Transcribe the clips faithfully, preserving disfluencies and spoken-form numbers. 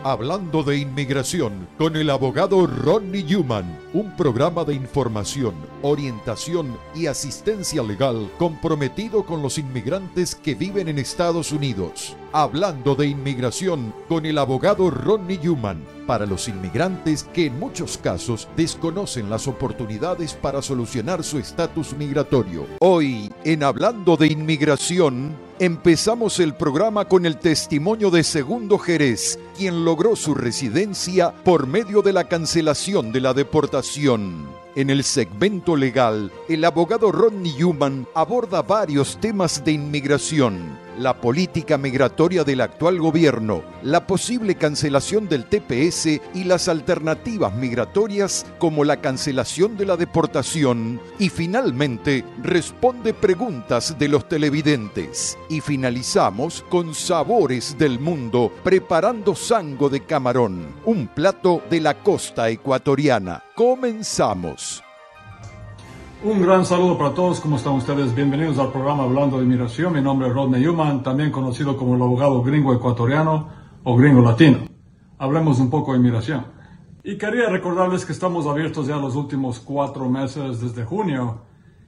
Hablando de Inmigración con el abogado Rodney Newman, un programa de información, orientación y asistencia legal comprometido con los inmigrantes que viven en Estados Unidos. Hablando de Inmigración con el abogado Rodney Newman, para los inmigrantes que en muchos casos desconocen las oportunidades para solucionar su estatus migratorio. Hoy, en Hablando de Inmigración, empezamos el programa con el testimonio de Segundo Jerez, quien logró su residencia por medio de la cancelación de la deportación. En el segmento legal, el abogado Rodney Newman aborda varios temas de inmigración, la política migratoria del actual gobierno, la posible cancelación del T P S y las alternativas migratorias como la cancelación de la deportación, y finalmente responde preguntas de los televidentes. Y finalizamos con Sabores del Mundo, preparando sango de camarón, un plato de la costa ecuatoriana. Comenzamos. Un gran saludo para todos, ¿cómo están ustedes? Bienvenidos al programa Hablando de Inmigración. Mi nombre es Rodney Newman, también conocido como el abogado gringo ecuatoriano o gringo latino. Hablemos un poco de inmigración. Y quería recordarles que estamos abiertos ya los últimos cuatro meses desde junio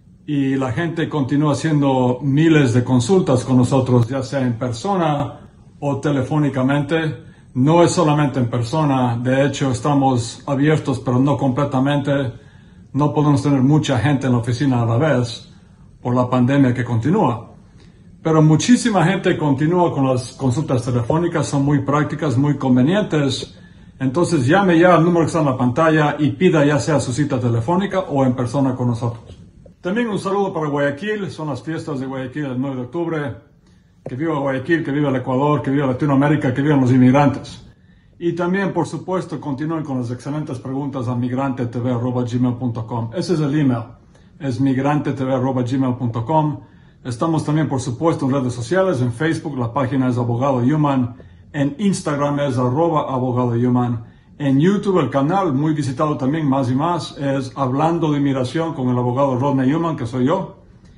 y la gente continúa haciendo miles de consultas con nosotros, ya sea en persona o telefónicamente. No es solamente en persona, de hecho estamos abiertos pero no completamente. No podemos tener mucha gente en la oficina a la vez por la pandemia que continúa. Pero muchísima gente continúa con las consultas telefónicas, son muy prácticas, muy convenientes. Entonces llame ya al número que está en la pantalla y pida ya sea su cita telefónica o en persona con nosotros. También un saludo para Guayaquil, son las fiestas de Guayaquil el nueve de octubre. Que viva Guayaquil, que viva el Ecuador, que viva Latinoamérica, que vivan los inmigrantes. Y también, por supuesto, continúen con las excelentes preguntas a migrante t v arroba gmail punto com. Ese es el email, es migrante t v arroba gmail punto com. Estamos también, por supuesto, en redes sociales, en Facebook, la página es Abogado Newman, en Instagram es arroba Abogado Newman, en YouTube el canal, muy visitado también, más y más, es Hablando de Inmigración con el abogado Rodney Newman, que soy yo.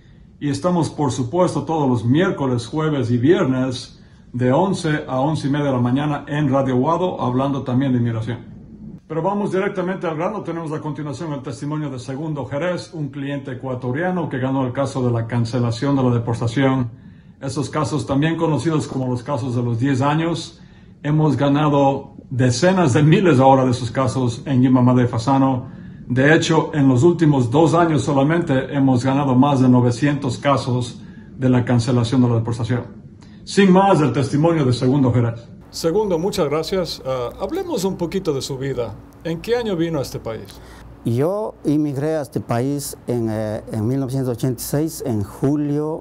Y estamos, por supuesto, todos los miércoles, jueves y viernes, de once a once y media de la mañana en Radio Guado, hablando también de inmigración. Pero vamos directamente al grano. Tenemos a continuación el testimonio de Segundo Jerez, un cliente ecuatoriano que ganó el caso de la cancelación de la deportación. Esos casos también conocidos como los casos de los diez años. Hemos ganado decenas de miles ahora de esos casos en Yuma, Madre y Fasano. De hecho, en los últimos dos años solamente hemos ganado más de novecientos casos de la cancelación de la deportación. Sin más, el testimonio de Segundo Jerez. Segundo, muchas gracias. Uh, hablemos un poquito de su vida. ¿En qué año vino a este país? Yo emigré a este país en, eh, en mil novecientos ochenta y seis, en julio.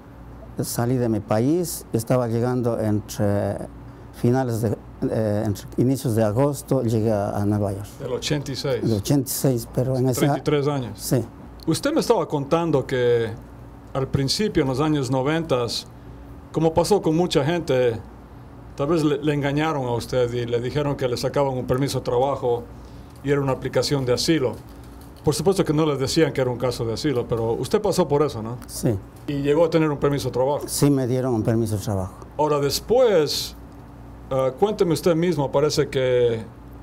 Salí de mi país, estaba llegando entre finales de, eh, entre inicios de agosto, llegué a, a Nueva York. Del ochenta y seis. Del ochenta y seis, pero en ese... treinta y tres años. Sí. Usted me estaba contando que al principio, en los años noventa, como pasó con mucha gente, tal vez le, le engañaron a usted y le dijeron que le sacaban un permiso de trabajo y era una aplicación de asilo. Por supuesto que no les decían que era un caso de asilo, pero usted pasó por eso, ¿no? Sí. Y llegó a tener un permiso de trabajo. Sí, me dieron un permiso de trabajo. Ahora, después, uh, cuénteme usted mismo, parece que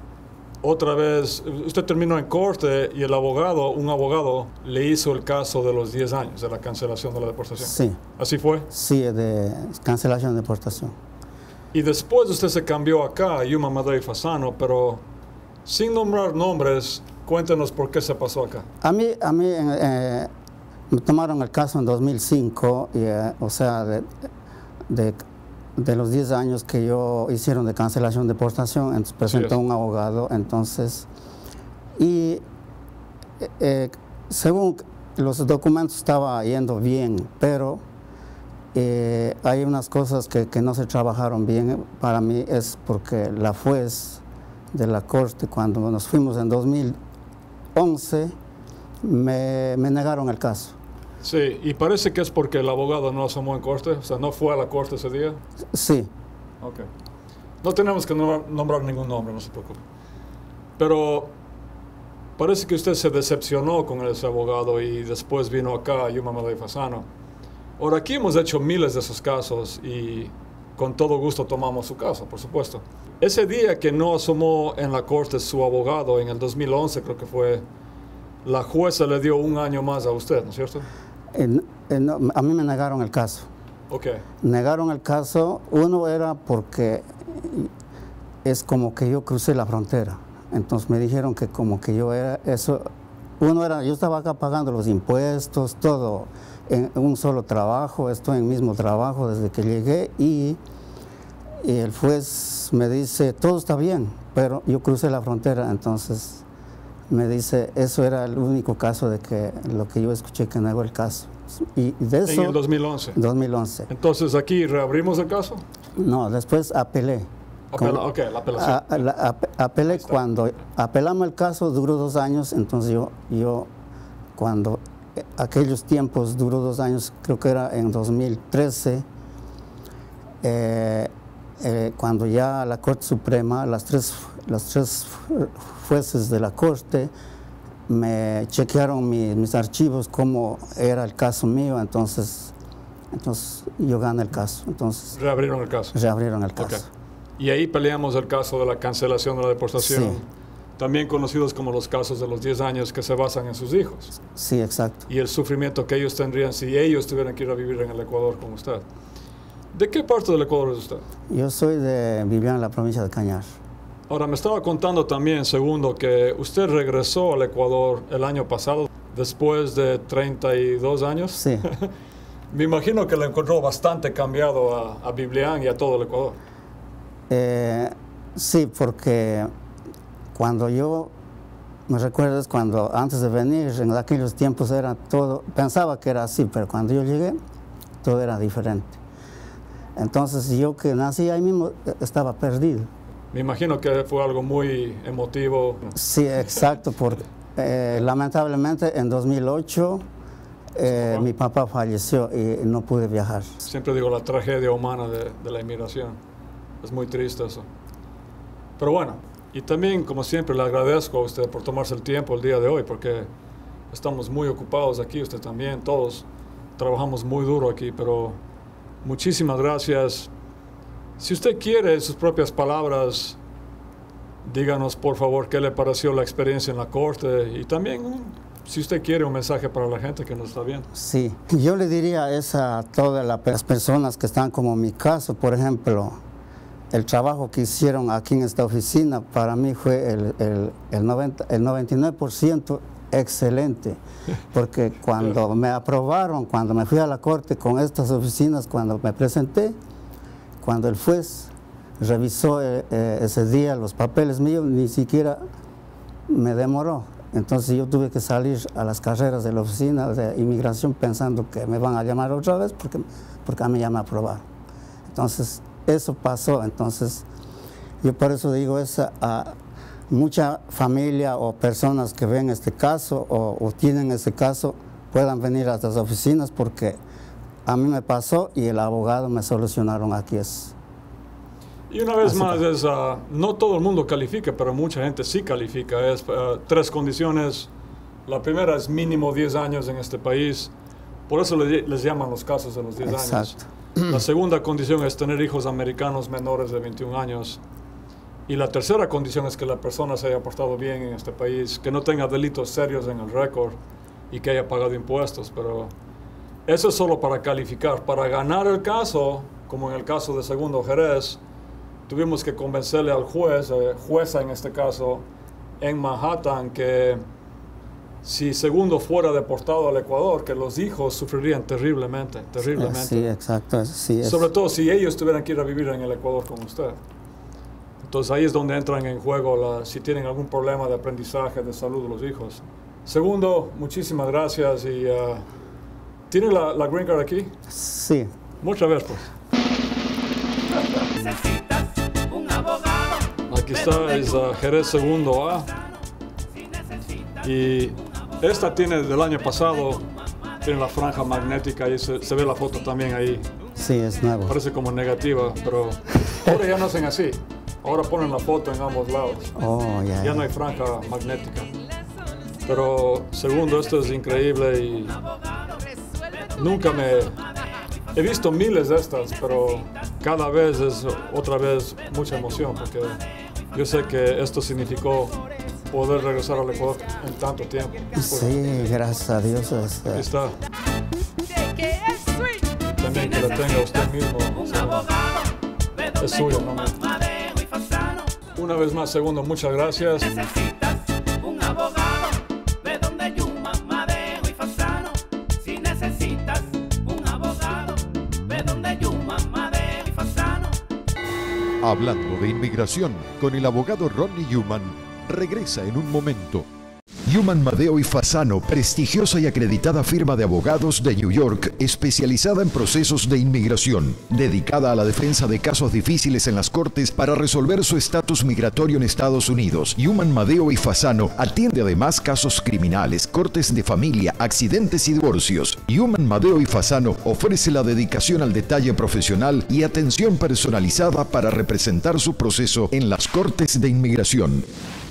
otra vez, usted terminó en corte y el abogado, un abogado, le hizo el caso de los diez años, de la cancelación de la deportación. Sí. ¿Así fue? Sí, de cancelación de deportación. Y después usted se cambió acá, a Yuma, Madre y Fasano, pero sin nombrar nombres, cuéntenos por qué se pasó acá. A mí, a mí eh, me tomaron el caso en dos mil cinco, y, eh, o sea, de, de de los diez años que yo hicieron de cancelación de deportación, entonces presentó un abogado, entonces, y eh, según los documentos estaba yendo bien, pero eh, hay unas cosas que, que no se trabajaron bien. Para mí es porque la juez de la corte, cuando nos fuimos en dos mil once, me, me negaron el caso. Sí, y parece que es porque el abogado no asomó en corte, o sea, no fue a la corte ese día. Sí. Ok. No tenemos que nombrar, nombrar ningún nombre, no se preocupe. Pero parece que usted se decepcionó con ese abogado y después vino acá a Yuma, Madre y Fasano. Ahora, aquí hemos hecho miles de esos casos y con todo gusto tomamos su caso, por supuesto. Ese día que no asomó en la corte su abogado, en el dos mil once creo que fue, la jueza le dio un año más a usted, ¿no es cierto? Eh, eh, no, a mí me negaron el caso. Ok. Negaron el caso, uno era porque es como que yo crucé la frontera. Entonces me dijeron que como que yo era eso, uno era, yo estaba acá pagando los impuestos, todo en un solo trabajo, estoy en el mismo trabajo desde que llegué y, y el juez me dice, todo está bien, pero yo crucé la frontera, entonces me dice, eso era el único caso de que lo que yo escuché que negó el caso. Y de eso, en el dos mil once. dos mil once. Entonces aquí reabrimos el caso. No, después apelé. Apela, ok, la apelación. A, a, la, a, apelé cuando apelamos el caso, duró dos años, entonces yo, yo cuando aquellos tiempos duró dos años, creo que era en dos mil trece, eh, eh, cuando ya la Corte Suprema, las tres, los tres jueces de la Corte me chequearon mi, mis archivos, cómo era el caso mío, entonces, entonces yo gané el caso. Entonces, reabrieron el caso. Reabrieron el caso. Okay. Y ahí peleamos el caso de la cancelación de la deportación, sí. También conocidos como los casos de los diez años que se basan en sus hijos. Sí, exacto. Y el sufrimiento que ellos tendrían si ellos tuvieran que ir a vivir en el Ecuador con usted. ¿De qué parte del Ecuador es usted? Yo soy de Viviana, la provincia de Cañar. Ahora, me estaba contando también, segundo, que usted regresó al Ecuador el año pasado, después de treinta y dos años. Sí. Me imagino que lo encontró bastante cambiado a, a Biblián y a todo el Ecuador. Eh, sí, porque cuando yo, me recuerdas cuando antes de venir, en aquellos tiempos era todo, pensaba que era así, pero cuando yo llegué, todo era diferente. Entonces yo que nací ahí mismo, estaba perdido. Me imagino que fue algo muy emotivo. Sí, exacto, porque eh, lamentablemente en dos mil ocho eh, mi papá falleció y no pude viajar. Siempre digo la tragedia humana de, de la inmigración. Es muy triste eso. Pero bueno, y también, como siempre, le agradezco a usted por tomarse el tiempo el día de hoy, porque estamos muy ocupados aquí, usted también, todos trabajamos muy duro aquí, pero muchísimas gracias. Si usted quiere, en sus propias palabras, díganos, por favor, qué le pareció la experiencia en la corte y también, si usted quiere, un mensaje para la gente que nos está viendo. Sí, yo le diría eso a todas las personas que están como mi caso, por ejemplo. El trabajo que hicieron aquí en esta oficina para mí fue el, el, el, noventa, el noventa y nueve por ciento excelente, porque cuando me aprobaron, cuando me fui a la corte con estas oficinas, cuando me presenté, cuando el juez revisó eh, eh, ese día los papeles míos, ni siquiera me demoró. Entonces yo tuve que salir a las carreras de la oficina de inmigración pensando que me van a llamar otra vez porque, porque a mí ya me aprobaron. Entonces, eso pasó, entonces yo por eso digo eso a mucha familia o personas que ven este caso o, o tienen ese caso, puedan venir a estas oficinas porque a mí me pasó y el abogado me solucionaron aquí. Es, y una vez más, es, uh, no todo el mundo califica, pero mucha gente sí califica. Es uh, tres condiciones. La primera es mínimo diez años en este país, por eso les, les llaman los casos de los diez exacto. años. La segunda condición es tener hijos americanos menores de veintiún años. Y la tercera condición es que la persona se haya portado bien en este país, que no tenga delitos serios en el récord y que haya pagado impuestos. Pero eso es solo para calificar. Para ganar el caso, como en el caso de Segundo Jerez, tuvimos que convencerle al juez, eh, jueza en este caso, en Manhattan, que si Segundo fuera deportado al Ecuador, que los hijos sufrirían terriblemente, terriblemente. Sí, exacto. Sí, es. Sobre todo si ellos tuvieran que ir a vivir en el Ecuador con usted. Entonces ahí es donde entran en juego la, si tienen algún problema de aprendizaje, de salud de los hijos. Segundo, muchísimas gracias. y uh, ¿Tiene la, la green card aquí? Sí. Muchas veces, pues. Aquí está, es uh, Jerez Segundo A. Y esta tiene del año pasado, tiene la franja magnética y se, se ve la foto también ahí. Sí, es nuevo. Parece como negativa, pero ahora ya no hacen así. Ahora ponen la foto en ambos lados. Oh, yeah, ya no hay franja magnética. Pero segundo, esto es increíble y nunca me... He visto miles de estas, pero cada vez es otra vez mucha emoción, porque yo sé que esto significó poder regresar al Ecuador en tanto tiempo. Sí, gracias a Dios. Es, Ahí está. También que la tenga usted mismo. O sea, es suyo, ¿no? Una vez más, segundo, muchas gracias. Hablando de inmigración con el abogado Rodney Newman, regresa en un momento. Newman, Madeo y Fasano, prestigiosa y acreditada firma de abogados de New York, especializada en procesos de inmigración, dedicada a la defensa de casos difíciles en las cortes para resolver su estatus migratorio en Estados Unidos. Newman, Madeo y Fasano atiende además casos criminales, cortes de familia, accidentes y divorcios. Newman, Madeo y Fasano ofrece la dedicación al detalle profesional y atención personalizada para representar su proceso en las cortes de inmigración.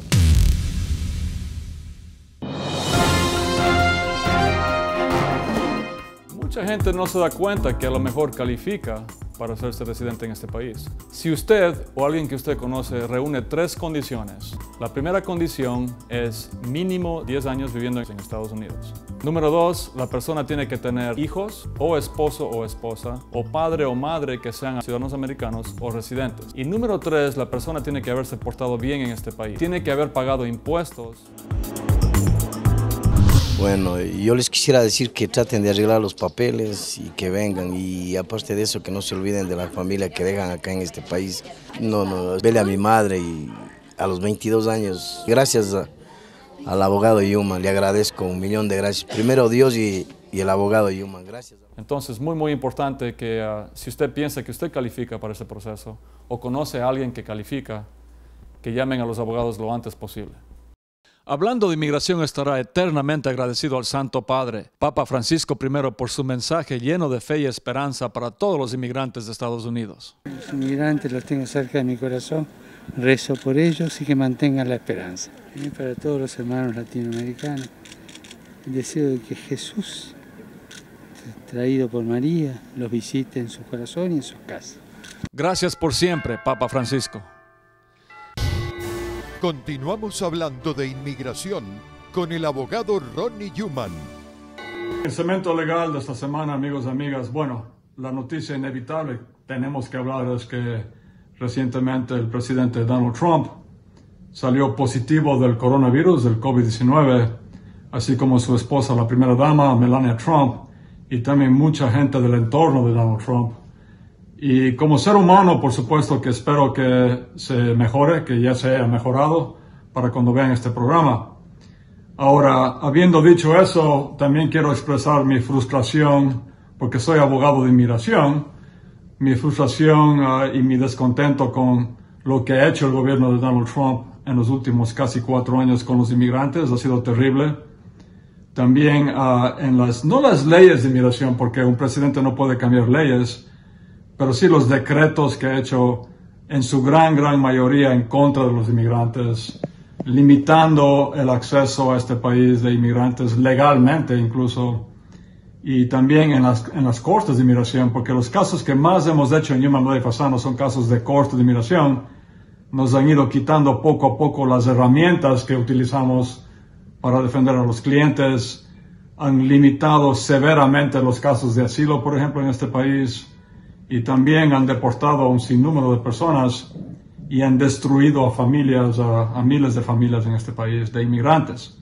Mucha gente no se da cuenta que a lo mejor califica para hacerse residente en este país. Si usted o alguien que usted conoce reúne tres condiciones, la primera condición es mínimo diez años viviendo en Estados Unidos. Número dos, la persona tiene que tener hijos, o esposo o esposa, o padre o madre que sean ciudadanos americanos o residentes. Y número tres, la persona tiene que haberse portado bien en este país. Tiene que haber pagado impuestos. Bueno, yo les quisiera decir que traten de arreglar los papeles y que vengan, y aparte de eso que no se olviden de la familia que dejan acá en este país. No, no, vele a mi madre y a los veintidós años, gracias a, al abogado Newman, le agradezco un millón de gracias. Primero Dios y, y el abogado Newman, gracias. Entonces, muy muy importante que uh, si usted piensa que usted califica para este proceso o conoce a alguien que califica, que llamen a los abogados lo antes posible. Hablando de inmigración, estará eternamente agradecido al Santo Padre, Papa Francisco primero, por su mensaje lleno de fe y esperanza para todos los inmigrantes de Estados Unidos. Los inmigrantes los tengo cerca de mi corazón, rezo por ellos y que mantengan la esperanza. Y para todos los hermanos latinoamericanos, el deseo de que Jesús, traído por María, los visite en su corazón y en sus casas. Gracias por siempre, Papa Francisco. Continuamos hablando de inmigración con el abogado Rodney Newman. El segmento legal de esta semana, amigos y amigas, bueno, la noticia inevitable tenemos que hablar es que recientemente el presidente Donald Trump salió positivo del coronavirus, del COVID diecinueve, así como su esposa, la primera dama, Melania Trump, y también mucha gente del entorno de Donald Trump. Y como ser humano, por supuesto que espero que se mejore, que ya se haya mejorado para cuando vean este programa. Ahora, habiendo dicho eso, también quiero expresar mi frustración, porque soy abogado de inmigración, mi frustración uh, y mi descontento con lo que ha hecho el gobierno de Donald Trump en los últimos casi cuatro años con los inmigrantes. Ha sido terrible. También uh, en las, no las leyes de inmigración, porque un presidente no puede cambiar leyes, pero sí los decretos que ha hecho en su gran, gran mayoría en contra de los inmigrantes, limitando el acceso a este país de inmigrantes legalmente incluso, y también en las, en las cortes de inmigración, porque los casos que más hemos hecho en Newman, Madeo y Fasano son casos de corte de inmigración. Nos han ido quitando poco a poco las herramientas que utilizamos para defender a los clientes, han limitado severamente los casos de asilo, por ejemplo, en este país, y también han deportado a un sinnúmero de personas y han destruido a familias, a, a miles de familias en este país, de inmigrantes,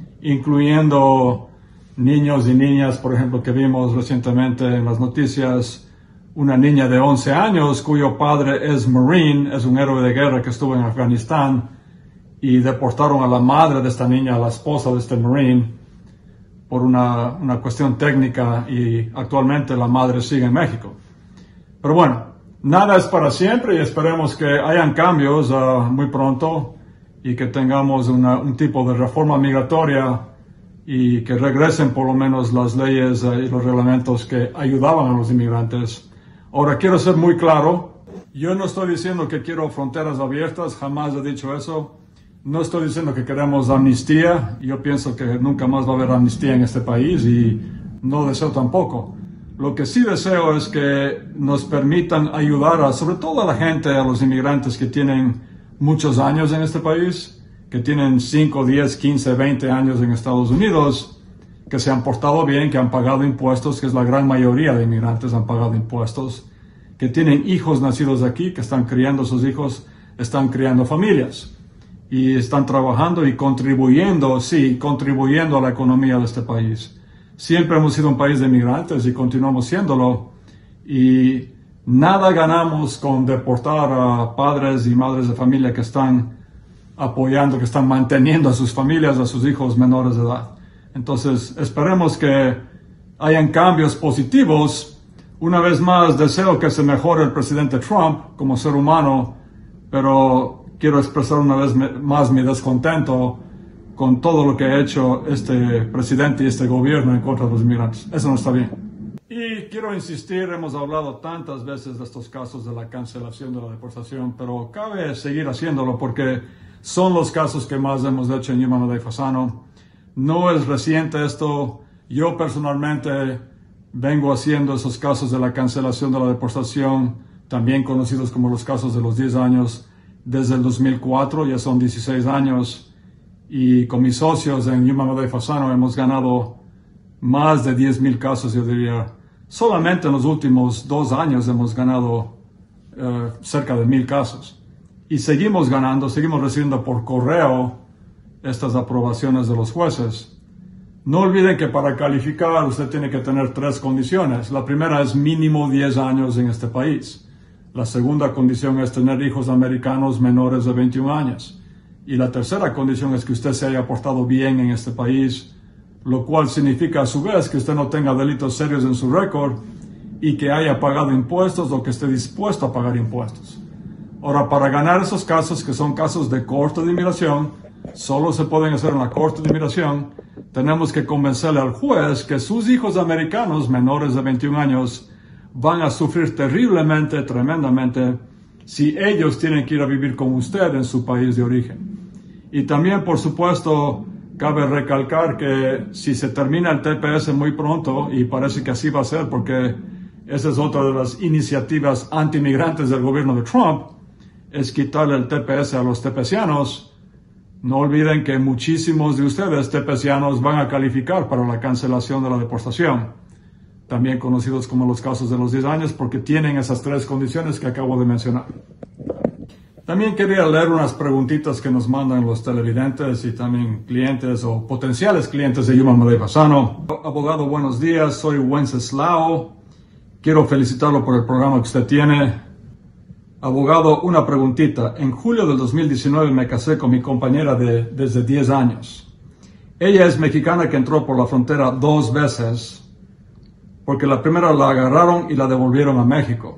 incluyendo niños y niñas, por ejemplo, que vimos recientemente en las noticias, una niña de once años cuyo padre es Marine, es un héroe de guerra que estuvo en Afganistán, y deportaron a la madre de esta niña, a la esposa de este Marine, por una, una cuestión técnica, y actualmente la madre sigue en México. Pero bueno, nada es para siempre y esperemos que hayan cambios uh, muy pronto y que tengamos una, un tipo de reforma migratoria y que regresen por lo menos las leyes uh, y los reglamentos que ayudaban a los inmigrantes. Ahora, quiero ser muy claro, yo no estoy diciendo que quiero fronteras abiertas, jamás he dicho eso. No estoy diciendo que queremos amnistía, yo pienso que nunca más va a haber amnistía en este país y no deseo tampoco. Lo que sí deseo es que nos permitan ayudar a, sobre todo a la gente, a los inmigrantes que tienen muchos años en este país, que tienen cinco, diez, quince, veinte años en Estados Unidos, que se han portado bien, que han pagado impuestos, que es la gran mayoría de inmigrantes han pagado impuestos, que tienen hijos nacidos aquí, que están criando a sus hijos, están criando familias y están trabajando y contribuyendo, sí, contribuyendo a la economía de este país. Siempre hemos sido un país de inmigrantes y continuamos siéndolo, y nada ganamos con deportar a padres y madres de familia que están apoyando, que están manteniendo a sus familias, a sus hijos menores de edad. Entonces, esperemos que hayan cambios positivos. Una vez más, deseo que se mejore el presidente Trump como ser humano, pero quiero expresar una vez más mi descontento con todo lo que ha hecho este presidente y este gobierno en contra de los inmigrantes. Eso no está bien. Y quiero insistir, hemos hablado tantas veces de estos casos de la cancelación de la deportación, pero cabe seguir haciéndolo porque son los casos que más hemos hecho en Yuman Madey Fasano. No es reciente esto. Yo personalmente vengo haciendo esos casos de la cancelación de la deportación, también conocidos como los casos de los diez años, desde el dos mil cuatro, ya son dieciséis años. Y con mis socios en Yuman Madey Fasano hemos ganado más de diez mil casos, yo diría. Solamente en los últimos dos años hemos ganado uh, cerca de mil casos. Y seguimos ganando, seguimos recibiendo por correo estas aprobaciones de los jueces. No olviden que para calificar usted tiene que tener tres condiciones. La primera es mínimo diez años en este país. La segunda condición es tener hijos americanos menores de veintiún años. Y la tercera condición es que usted se haya portado bien en este país, lo cual significa a su vez que usted no tenga delitos serios en su récord y que haya pagado impuestos o que esté dispuesto a pagar impuestos. Ahora, para ganar esos casos, que son casos de corte de inmigración, solo se pueden hacer en la corte de inmigración, tenemos que convencerle al juez que sus hijos americanos menores de veintiún años van a sufrir terriblemente, tremendamente, si ellos tienen que ir a vivir con usted en su país de origen. Y también, por supuesto, cabe recalcar que si se termina el T P S muy pronto, y parece que así va a ser porque esa es otra de las iniciativas anti-inmigrantes del gobierno de Trump, es quitarle el T P S a los tepecianos. No olviden que muchísimos de ustedes tepecianos van a calificar para la cancelación de la deportación, también conocidos como los casos de los diez años, porque tienen esas tres condiciones que acabo de mencionar. También quería leer unas preguntitas que nos mandan los televidentes y también clientes o potenciales clientes de Yuman Madey Fasano. Abogado, buenos días, soy Wenceslao. Quiero felicitarlo por el programa que usted tiene. Abogado, una preguntita. En julio del dos mil diecinueve me casé con mi compañera de desde diez años. Ella es mexicana que entró por la frontera dos veces, porque la primera la agarraron y la devolvieron a México.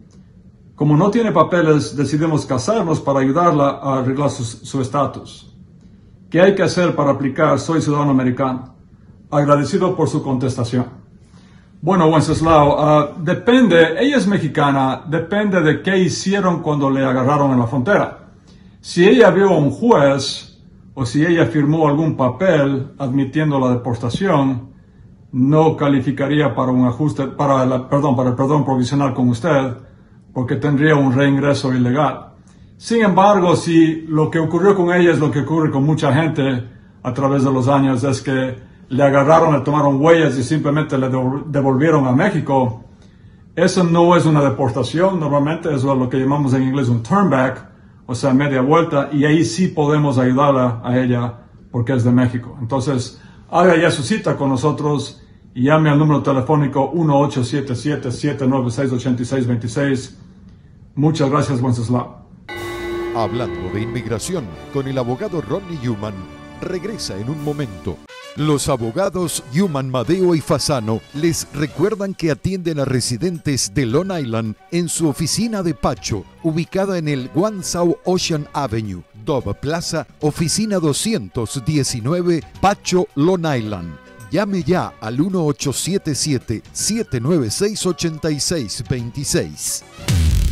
Como no tiene papeles, decidimos casarnos para ayudarla a arreglar su estatus. ¿Qué hay que hacer para aplicar Soy Ciudadano Americano? Agradecido por su contestación. Bueno, Wenceslao, uh, depende, ella es mexicana, depende de qué hicieron cuando le agarraron en la frontera. Si ella vio a un juez o si ella firmó algún papel admitiendo la deportación, no calificaría para un ajuste, para la, perdón, para el perdón provisional con usted, porque tendría un reingreso ilegal. Sin embargo, si lo que ocurrió con ella es lo que ocurre con mucha gente a través de los años, es que le agarraron, le tomaron huellas y simplemente le devolvieron a México, eso no es una deportación, normalmente eso es lo que llamamos en inglés un turn back, o sea, media vuelta, y ahí sí podemos ayudarla a ella porque es de México. Entonces, haga ya su cita con nosotros y llame al número telefónico uno ocho siete siete, siete nueve seis, ocho seis dos seis. Muchas gracias, Wenceslao. Hablando de inmigración con el abogado Rodney Yuman, regresa en un momento. Los abogados Yuman, Madeo y Fasano les recuerdan que atienden a residentes de Long Island en su oficina de Pacho, ubicada en el One South Ocean Avenue, Dove Plaza, oficina doscientos diecinueve, Pacho, Long Island. Llame ya al uno ocho siete siete, siete nueve seis, ocho seis dos seis.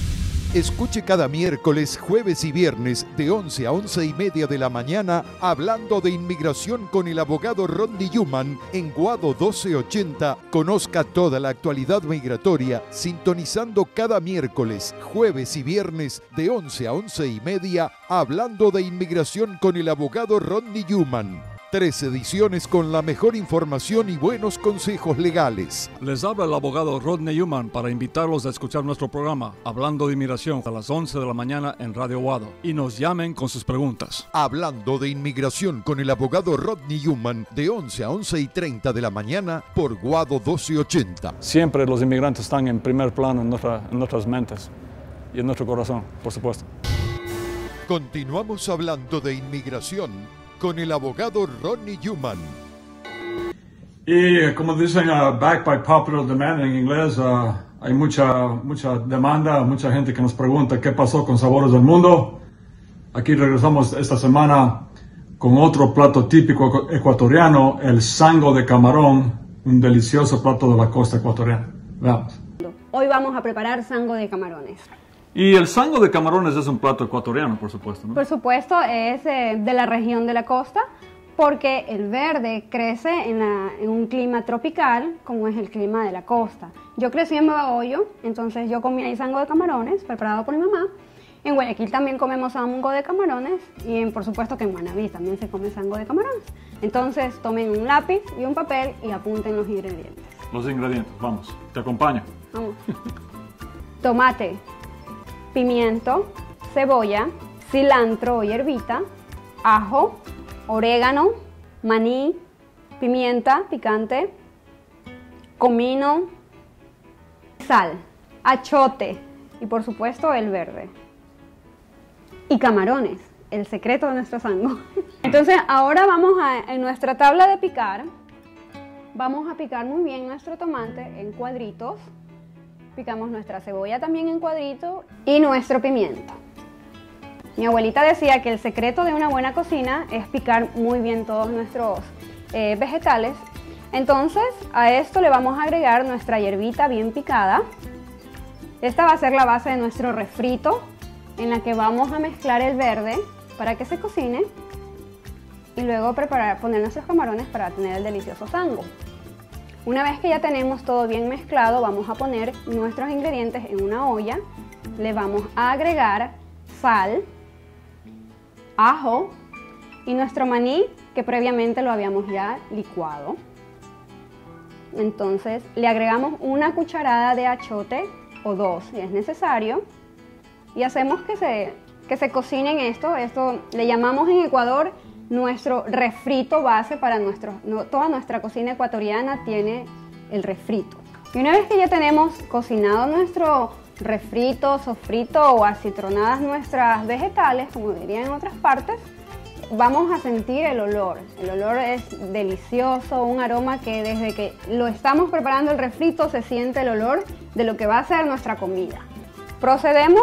Escuche cada miércoles, jueves y viernes de once a once y media de la mañana hablando de inmigración con el abogado Rodney Newman en Guado doce ochenta. Conozca toda la actualidad migratoria sintonizando cada miércoles, jueves y viernes de once a once y media hablando de inmigración con el abogado Rodney Newman. Tres ediciones con la mejor información y buenos consejos legales. Les habla el abogado Rodney Newman para invitarlos a escuchar nuestro programa Hablando de Inmigración a las once de la mañana en Radio Guado y nos llamen con sus preguntas. Hablando de Inmigración con el abogado Rodney Newman de once a once y treinta de la mañana por Guado doce ochenta. Siempre los inmigrantes están en primer plano en, nuestra, en nuestras mentes y en nuestro corazón, por supuesto. Continuamos hablando de inmigración con el abogado Rodney Newman. Y como dicen, uh, back by popular demand en inglés, uh, hay mucha, mucha demanda, mucha gente que nos pregunta qué pasó con Sabores del Mundo. Aquí regresamos esta semana con otro plato típico ecuatoriano, el sango de camarón, un delicioso plato de la costa ecuatoriana. Veamos. Hoy vamos a preparar sango de camarones. Y el sango de camarones es un plato ecuatoriano, por supuesto, ¿no? Por supuesto, es eh, de la región de la costa, porque el verde crece en, la, en un clima tropical, como es el clima de la costa. Yo crecí en Babahoyo, entonces yo comí ahí sango de camarones, preparado por mi mamá. En Guayaquil también comemos sango de camarones, y en, por supuesto que en Manabí también se come sango de camarones. Entonces tomen un lápiz y un papel y apunten los ingredientes. Los ingredientes, vamos, te acompaño. Vamos. Tomate, pimiento, cebolla, cilantro o hierbita, ajo, orégano, maní, pimienta picante, comino, sal, achote y por supuesto el verde. Y camarones, el secreto de nuestro sango. Entonces ahora vamos a, en nuestra tabla de picar, vamos a picar muy bien nuestro tomate en cuadritos. Picamos nuestra cebolla también en cuadritos y nuestro pimiento. Mi abuelita decía que el secreto de una buena cocina es picar muy bien todos nuestros eh, vegetales. Entonces a esto le vamos a agregar nuestra hierbita bien picada. Esta va a ser la base de nuestro refrito en la que vamos a mezclar el verde para que se cocine y luego preparar, poner nuestros camarones para tener el delicioso sango. Una vez que ya tenemos todo bien mezclado, vamos a poner nuestros ingredientes en una olla. Le vamos a agregar sal, ajo y nuestro maní que previamente lo habíamos ya licuado. Entonces le agregamos una cucharada de achote o dos si es necesario y hacemos que se, que se cocinen esto. Esto le llamamos en Ecuador nuestro refrito base para nuestro, no, toda nuestra cocina ecuatoriana tiene el refrito. Y una vez que ya tenemos cocinado nuestro refrito, sofrito o acitronadas nuestras vegetales, como dirían en otras partes, vamos a sentir el olor. El olor es delicioso, un aroma que desde que lo estamos preparando el refrito se siente el olor de lo que va a ser nuestra comida. Procedemos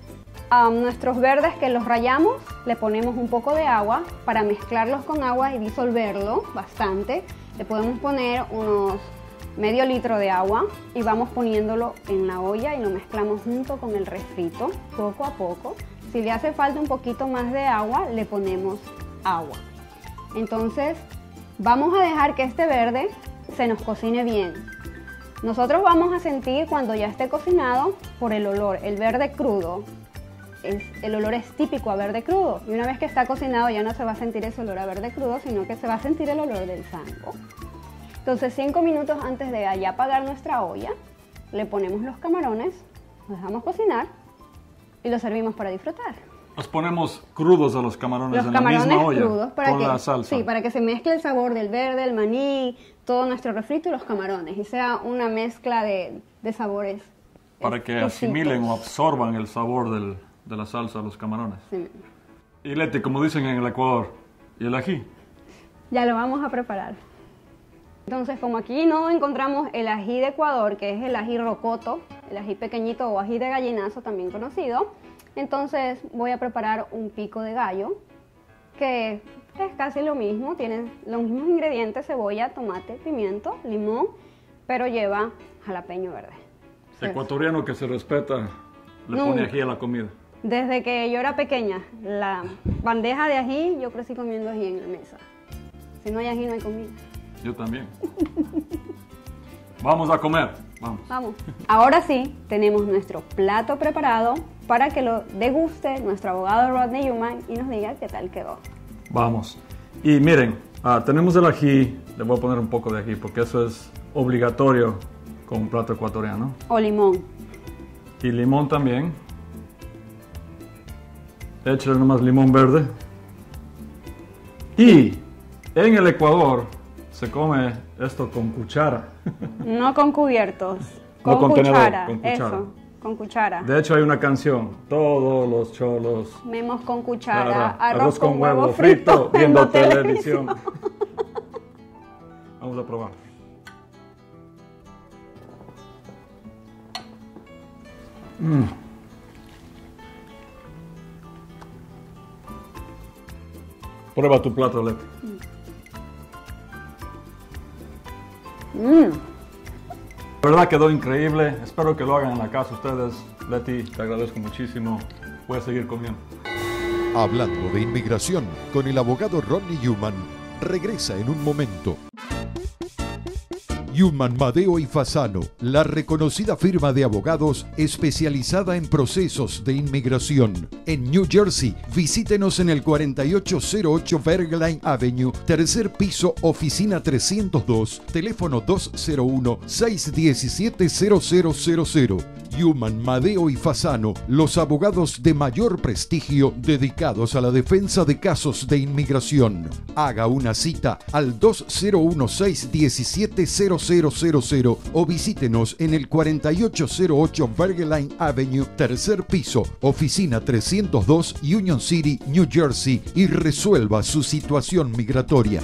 a nuestros verdes que los rallamos, le ponemos un poco de agua para mezclarlos con agua y disolverlo bastante. Le podemos poner unos medio litro de agua y vamos poniéndolo en la olla y lo mezclamos junto con el refrito poco a poco. Si le hace falta un poquito más de agua, le ponemos agua. Entonces vamos a dejar que este verde se nos cocine bien. Nosotros vamos a sentir cuando ya esté cocinado por el olor, el verde crudo. El, el olor es típico a verde crudo y una vez que está cocinado ya no se va a sentir ese olor a verde crudo, sino que se va a sentir el olor del sango. Entonces cinco minutos antes de ya apagar nuestra olla, le ponemos los camarones, los dejamos cocinar y los servimos para disfrutar. Los ponemos crudos a los camarones los en camarones la misma olla crudos para con que, la salsa. Sí, para que se mezcle el sabor del verde, el maní, todo nuestro refrito y los camarones y sea una mezcla de, de sabores. Para que exquisitos. asimilen o absorban el sabor del, de la salsa a los camarones. Sí. Y Leti, como dicen en el Ecuador, ¿y el ají? Ya lo vamos a preparar. Entonces, como aquí no encontramos el ají de Ecuador, que es el ají rocoto, el ají pequeñito o ají de gallinazo también conocido, entonces voy a preparar un pico de gallo, que es casi lo mismo, tiene los mismos ingredientes, cebolla, tomate, pimiento, limón, pero lleva jalapeño verde. Ecuatoriano que se respeta le Nunca. pone ají a la comida? Desde que yo era pequeña, la bandeja de ají, yo crecí comiendo ají en la mesa. Si no hay ají, no hay comida. Yo también. Vamos a comer. Vamos. Vamos. Ahora sí, tenemos nuestro plato preparado para que lo deguste nuestro abogado Rodney Newman y nos diga qué tal quedó. Vamos. Y miren, ah, tenemos el ají. Le voy a poner un poco de ají porque eso es obligatorio con un plato ecuatoriano. O limón. Y limón también. Échale nomás limón verde. Y en el Ecuador se come esto con cuchara. No con cubiertos. Con, No con tenedor, cuchara. con cuchara. Eso, con cuchara. De hecho hay una canción, todos los cholos. Comemos con cuchara, Cara, arroz, con, huevo frito, viendo televisión. Vamos a probar. Mm. Prueba tu plato, Leti. Mm. La verdad quedó increíble. Espero que lo hagan en la casa ustedes. Leti, te agradezco muchísimo. Voy a seguir comiendo. Hablando de inmigración con el abogado Rodney Newman, regresa en un momento. Newman, Madeo y Fasano, la reconocida firma de abogados especializada en procesos de inmigración. En New Jersey, visítenos en el cuarenta y ocho cero ocho Bergline Avenue, tercer piso, oficina trescientos dos, teléfono dos cero uno, seis uno siete, cero cero cero cero. Newman, Madeo y Fasano, los abogados de mayor prestigio dedicados a la defensa de casos de inmigración. Haga una cita al dos cero uno, seis uno siete, cero cero cero cero o visítenos en el cuarenta y ocho cero ocho Bergline Avenue, tercer piso, oficina trescientos dos, Union City, New Jersey, y resuelva su situación migratoria.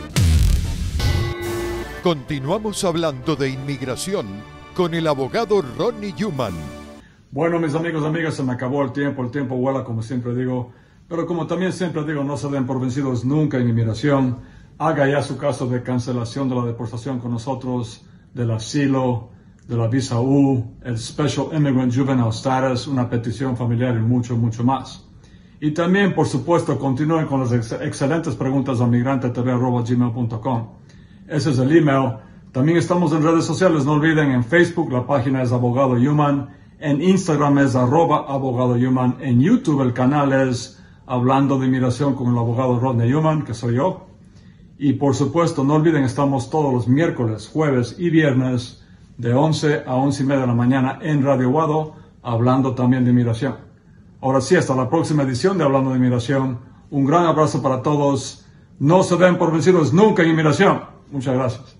Continuamos hablando de inmigración con el abogado Rodney Newman. Bueno, mis amigos, amigas, se me acabó el tiempo. El tiempo vuela, como siempre digo. Pero como también siempre digo, no se den por vencidos nunca en inmigración. Haga ya su caso de cancelación de la deportación con nosotros, del asilo, de la visa U, el Special Immigrant Juvenile Status, una petición familiar y mucho, mucho más. Y también, por supuesto, continúen con las ex excelentes preguntas a migrante t v arroba gmail punto com. Ese es el email. También estamos en redes sociales. No olviden, en Facebook la página es Abogado Newman. En Instagram es arroba abogado Newman. En YouTube el canal es Hablando de Inmigración con el abogado Rodney Newman, que soy yo. Y por supuesto, no olviden, estamos todos los miércoles, jueves y viernes de once a once y media de la mañana en Radio Guado, hablando también de inmigración. Ahora sí, hasta la próxima edición de Hablando de Inmigración. Un gran abrazo para todos. No se den por vencidos nunca en inmigración. Muchas gracias.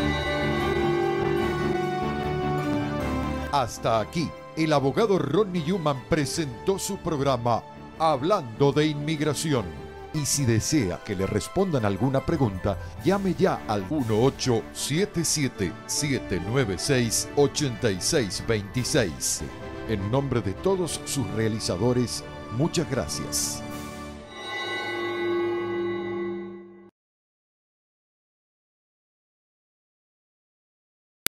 Hasta aquí, el abogado Rodney Newman presentó su programa Hablando de Inmigración. Y si desea que le respondan alguna pregunta, llame ya al uno ocho siete siete, siete nueve seis, ocho seis dos seis. En nombre de todos sus realizadores, muchas gracias.